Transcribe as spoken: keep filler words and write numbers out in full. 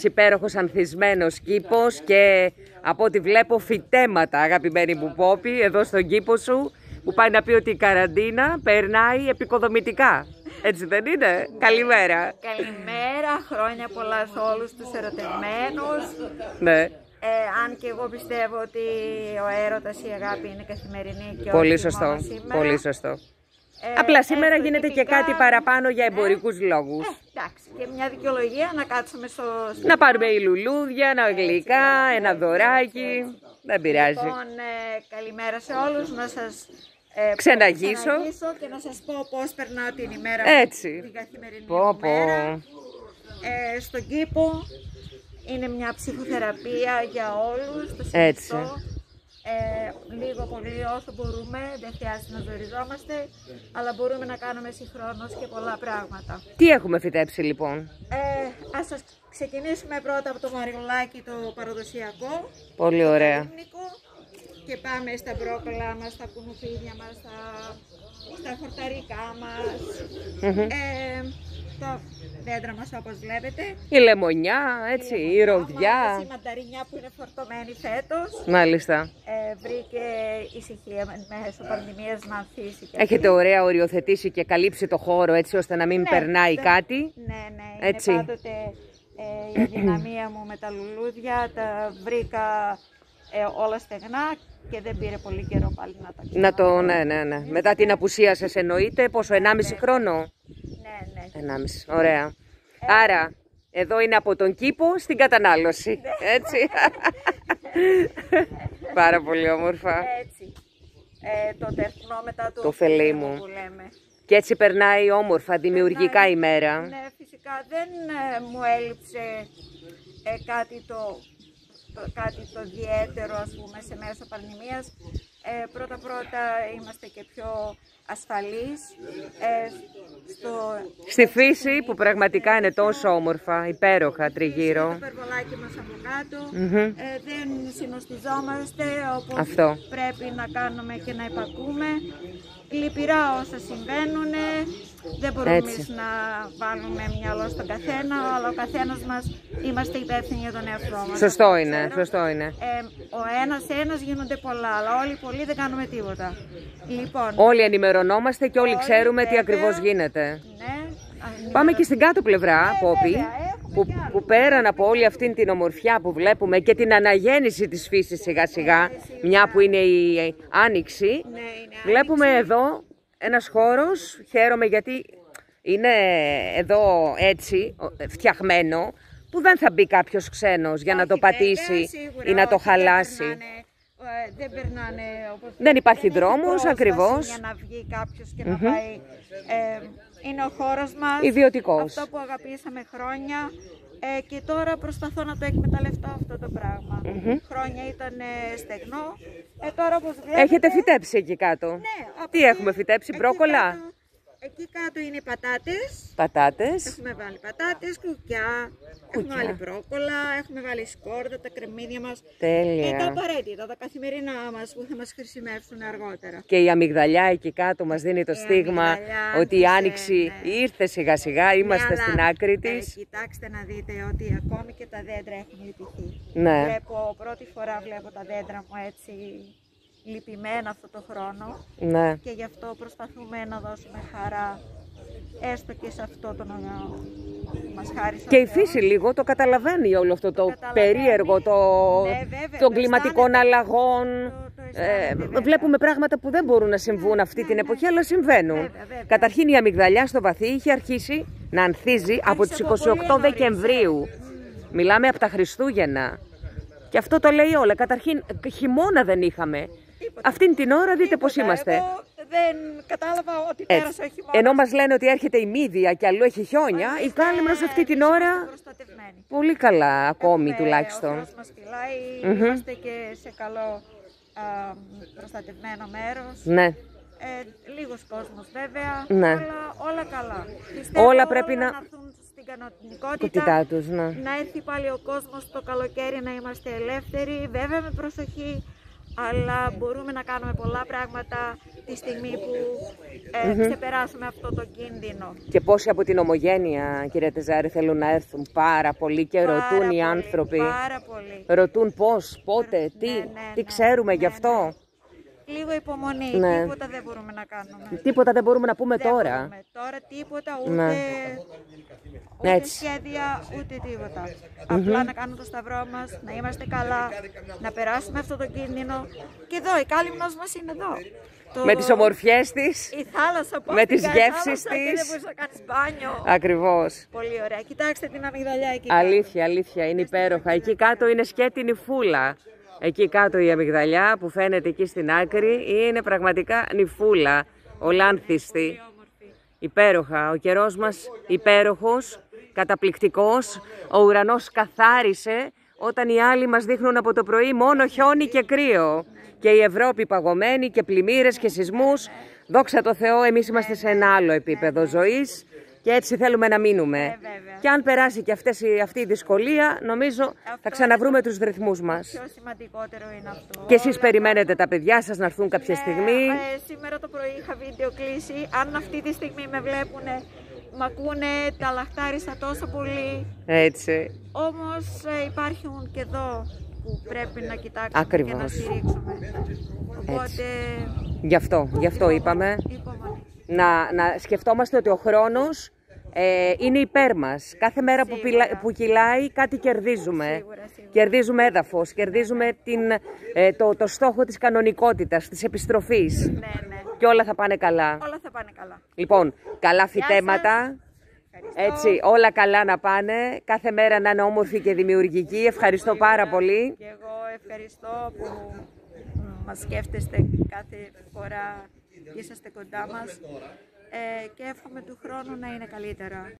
έτσι υπέροχος ανθισμένος κήπος και από ό,τι βλέπω φυτέματα, αγαπημένη μου Πόπη, εδώ στον κήπο σου, που πάει να πει ότι η καραντίνα περνάει επικοδομητικά. Έτσι δεν είναι? Καλημέρα. Καλημέρα, χρόνια πολλά σε όλους τους ερωτευμένους. Ναι. Ε, αν και εγώ πιστεύω ότι ο έρωτας, η αγάπη είναι καθημερινή και πολύ όχι σωστό, μόνο σήμερα. πολύ σωστό. Ε, Απλά σήμερα γίνεται τυπικά, και κάτι παραπάνω για εμπορικούς ε, λόγους. Ε, εντάξει, και μια δικαιολογία να κάτσουμε στο... Να πάρουμε οι λουλούδια, ένα γλυκά, ένα δωράκι. Δεν πειράζει. Λοιπόν, ε, καλημέρα σε όλους, να σας ε, Ξεναγήσω. ξεναγήσω και να σας πω πώς περνάω την ημέρα Έτσι. μου, την καθημερινή Πω, μου πω. μέρα. Ε, στον κήπο είναι μια ψυχοθεραπεία για όλους, το Έτσι. συνιστώ. Ε, λίγο πολύ όσο μπορούμε, δεν χρειάζεται να ζοριζόμαστε, αλλά μπορούμε να κάνουμε συγχρόνως και πολλά πράγματα. Τι έχουμε φυτέψει λοιπόν? Ε, ας σας ξεκινήσουμε πρώτα από το μαριολάκι το παραδοσιακό. Πολύ ωραία. Το καλύμνικο, και πάμε στα μπρόκολα μας, στα κουνουπίδια μας, στα, στα χορταρικά μας. Mm-hmm. ε, το δέντρα μας όπως βλέπετε. Η λεμονιά, έτσι, η, η ροδιά. Η μανταρινιά που είναι φορτωμένη φέτος. Μάλιστα. Ε, βρήκε ησυχία μέσω πανδημίας να ανθίσει. Και έχετε αυτή. ωραία οριοθετήσει και καλύψει το χώρο έτσι ώστε να μην Ναι, περνάει δε, κάτι. Ναι, ναι, έτσι. είναι πάντοτε ε, η δυναμία μου με τα λουλούδια. Τα βρήκα ε, όλα στεγνά και δεν πήρε πολύ καιρό πάλι να τα ξαναδώ. Να το, ναι, ναι, ναι. Μετά την απουσία σας εννοείται, πόσο, ενάμιση χρόνο? Ναι, ναι. ενάμιση, ωραία. Άρα, εδώ είναι από τον κήπο στην κατανάλωση, έτσι. Πάρα πολύ όμορφα. Έτσι. Ε, το τερκνό μετά το, Το φελί μου. που λέμε. Και έτσι περνάει όμορφα, δημιουργικά Περνάει, η μέρα. Ναι, φυσικά δεν ε, μου έλειψε ε, κάτι το, το, κάτι το ιδιαίτερο, ας πούμε, σε μέσω πανδημίας. Ε, πρώτα πρώτα είμαστε και πιο ασφαλείς ε, στο, στη φύση που πραγματικά είναι τόσο όμορφα, υπέροχα τριγύρω. το περβολάκι μας από κάτω, Mm-hmm. ε, δεν συνοστιζόμαστε όπως Αυτό. πρέπει να κάνουμε και να υπακούμε. Λυπηρά όσα συμβαίνουν, δεν μπορούμε εμείς να βάλουμε μυαλό στον καθένα, αλλά ο καθένας μας είμαστε υπεύθυνοι για τον εαυτό μας. Σωστό είναι, σωστό είναι. Ε, ο ένας ένας γίνονται πολλά, αλλά όλοι πολλοί δεν κάνουμε τίποτα. Λοιπόν, όλοι ενημερωνόμαστε και όλοι, όλοι ξέρουμε βέβαια, τι ακριβώς γίνεται. Ναι, πάμε και στην κάτω πλευρά, ε, Πόπη, βέβαια, που, που πέραν από όλη αυτήν την ομορφιά που βλέπουμε και την αναγέννηση της φύσης σιγά σιγά, μια που είναι η άνοιξη, ναι, είναι βλέπουμε άνοιξη. εδώ ένας χώρος, χαίρομαι γιατί είναι εδώ έτσι φτιαχμένο, που δεν θα μπει κάποιος ξένος για να το πατήσει σίγουρα, ή να το όχι, χαλάσει. Δεν περνάνε, ε, δεν περνάνε όπως... Δεν υπάρχει δεν δρόμος, ακριβώς. Για να βγει κάποιος και mm-hmm. να πάει... Ε, είναι ο χώρος μας, ιδιωτικός. Αυτό που αγαπήσαμε χρόνια ε, και τώρα προσπαθώ να το εκμεταλλευτώ αυτό το πράγμα. Mm-hmm. Χρόνια ήταν ε, στεγνό, ε, τώρα όπως βλέπετε... έχετε φυτέψει εκεί κάτω? Ναι. Τι εκεί, έχουμε φυτέψει, μπρόκολα? Κάτω, εκεί κάτω είναι οι πατάτες. Πατάτες. Έχουμε βάλει πατάτες, κουκιά, έχουμε βάλει μπρόκολα, έχουμε βάλει σκόρδα, τα κρεμμύδια μας. Τέλεια. Ε, τα απαραίτητα, τα καθημερινά μας που θα μας χρησιμεύσουν αργότερα. Και η αμυγδαλιά εκεί κάτω μας δίνει το η στίγμα ότι η άνοιξη ναι. ήρθε σιγά σιγά, είμαστε ναι, στην αλλά, άκρη της. Ε, κοιτάξτε να δείτε ότι ακόμη και τα δέντρα έχουν λυπηθεί. Ναι. Βλέπω, πρώτη φορά βλέπω τα δέντρα μου έτσι λυπημένα αυτό το χρόνο. Ναι. Και γι' αυτό προσπαθούμε να δώσουμε χαρά έστω και σε αυτό το μας χάρισε. Και η φύση λίγο το καταλαβαίνει όλο αυτό το, το περίεργο το, ναι, βέβαια, των κλιματικών αλλαγών. Το, το ε, βλέπουμε πράγματα που δεν μπορούν να συμβούν αυτή ναι, την ναι. εποχή, αλλά συμβαίνουν. Βέβαια, βέβαια. Καταρχήν η αμυγδαλιά στο βαθύ είχε αρχίσει να ανθίζει από τις είκοσι οκτώ Δεκεμβρίου. Mm. Μιλάμε από τα Χριστούγεννα. Και αυτό το λέει όλα. Καταρχήν χειμώνα δεν είχαμε. Τίποτα. Αυτήν την ώρα δείτε πώς είμαστε. Εγώ δεν κατάλαβα ότι έτσι. Πέρασε ο χειμώνας. Ενώ μας λένε ότι έρχεται η Μύδια και αλλού έχει χιόνια, η Κάλυμνος αυτή την ώρα πολύ καλά ακόμη. Έχουμε, τουλάχιστον. Ο Θεός μας φυλάει, mm-hmm. είμαστε και σε καλό α, προστατευμένο μέρος. Ναι. Ε, λίγος κόσμος βέβαια, ναι. όλα, όλα καλά. Πιστεύω όλα πρέπει όλα να... να έρθουν στην κανονικότητα, τους, ναι. να έρθει πάλι ο κόσμος το καλοκαίρι να είμαστε ελεύθεροι, βέβαια με προσοχή. αλλά μπορούμε να κάνουμε πολλά πράγματα τη στιγμή που ε, mm-hmm. ξεπεράσουμε αυτό το κίνδυνο. Και πόσοι από την Ομογένεια, κυρία Τεζάρη, θέλουν να έρθουν πάρα πολύ και πάρα ρωτούν πολύ, οι άνθρωποι. Πάρα πολύ. Ρωτούν πώς, πότε, τι, ναι, ναι, τι ναι, ξέρουμε ναι, γι' αυτό. Ναι. Λίγο υπομονή, ναι. τίποτα δεν μπορούμε να κάνουμε. Τίποτα δεν μπορούμε να πούμε δεν τώρα. Μπορούμε. Τώρα τίποτα, ούτε, ναι. ούτε Έτσι. σχέδια, ούτε τίποτα. Mm-hmm. Απλά να κάνουμε το σταυρό μας, να είμαστε καλά, να περάσουμε αυτό το κίνδυνο. Και εδώ, η Κάλυμνος μας είναι εδώ. Το... Με τις ομορφιές της, η θάλασσα, με τις γεύσεις της. Και δεν μπορείς να κάνεις μπάνιο. Ακριβώς. Πολύ ωραία. Κοιτάξτε την αμυγδαλιά εκεί. Αλήθεια, κάτω. αλήθεια, είναι υπέροχα. Εκεί κάτω είναι σκέτινη φούλα. Εκεί κάτω η αμυγδαλιά που φαίνεται εκεί στην άκρη είναι πραγματικά νυφούλα, ολάνθιστη. Υπέροχα. Ο καιρός μας υπέροχος, καταπληκτικός. Ο ουρανός καθάρισε όταν οι άλλοι μας δείχνουν από το πρωί μόνο χιόνι και κρύο. Και η Ευρώπη παγωμένη και πλημμύρες και σεισμούς. Δόξα τω Θεώ, εμείς είμαστε σε ένα άλλο επίπεδο ζωής και έτσι θέλουμε να μείνουμε. Ε, και αν περάσει και αυτές, αυτή η δυσκολία, νομίζω αυτό θα ξαναβρούμε τους ρυθμούς μας. Το πιο σημαντικότερο είναι αυτό. Και εσείς περιμένετε τα παιδιά σας να έρθουν κάποια ναι, στιγμή. Ε, σήμερα το πρωί είχα βίντεο κλήση. Αν αυτή τη στιγμή με βλέπουν, μ' ακούνε, τα λαχτάρισα τόσο πολύ. Έτσι. Όμως ε, υπάρχουν και εδώ που πρέπει να κοιτάξουμε Ακριβώς. και να στηρίξουμε. Οπότε... Έτσι. Γι' αυτό, γι' αυτό είπαμε. Υπομονή. Να, να σκεφτόμαστε ότι ο χρόνος ε, είναι υπέρ μας. Κάθε μέρα που, πιλα, που κυλάει κάτι κερδίζουμε. Σίγουρα, σίγουρα. Κερδίζουμε έδαφος, κερδίζουμε την, ε, το, το στόχο της κανονικότητας, της επιστροφής. Ναι, ναι. Και όλα θα πάνε καλά. Όλα θα πάνε καλά. Λοιπόν, καλά φυτέματα. Έτσι, όλα καλά να πάνε. Κάθε μέρα να είναι όμορφη και δημιουργική. Ευχαριστώ πάρα πολύ. Και εγώ ευχαριστώ που μας σκέφτεστε κάθε φορά και είσαστε κοντά μας. Ε, και εύχομαι του χρόνου να είναι καλύτερα.